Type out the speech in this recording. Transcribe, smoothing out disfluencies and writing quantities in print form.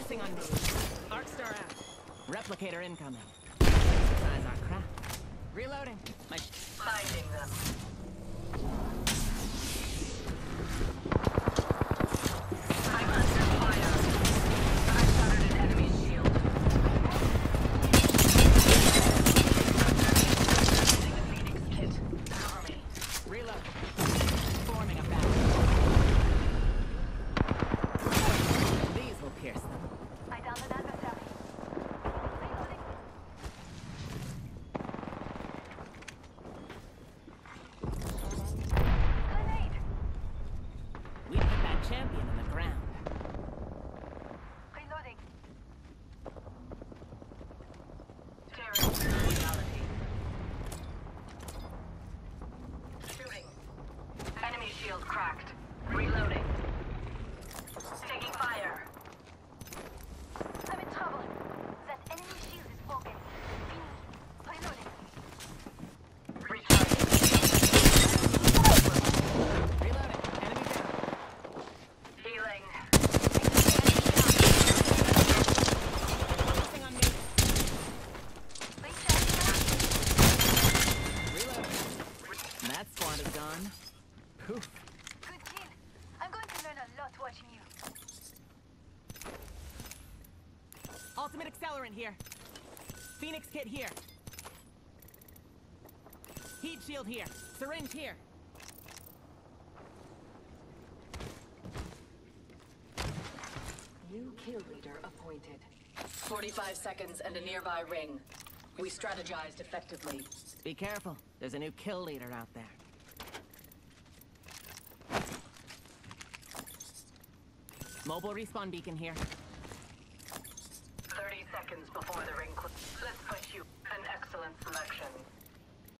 Focusing on me. Arcstar out. Replicator incoming. Exercise our craft. Reloading. Finding them. I'm under fire. I shattered an enemy shield. Using a Phoenix kit. Cover me. Reload. Forming a battle. These will pierce them. I downed an adversary. Reloading. Grenade. We put that champion in the ground. Reloading. Staring through reality. Shooting. Enemy shield cracked. Reloading. Taking fire. I'm in trouble. That enemy shield is broken. Reloading. Recharging. Reloading. Enemy down. Healing. Focusing on me. Reloading. And that squad is gone. Poof. Good kill. I'm going to learn a lot watching you. Ultimate accelerant here. Phoenix kit here. Heat shield here. Syringe here. New kill leader appointed. 45 seconds and a nearby ring. We strategized effectively. Be careful. There's a new kill leader out there. Mobile respawn beacon here. 30 seconds before the ring. Let's push you. An excellent selection.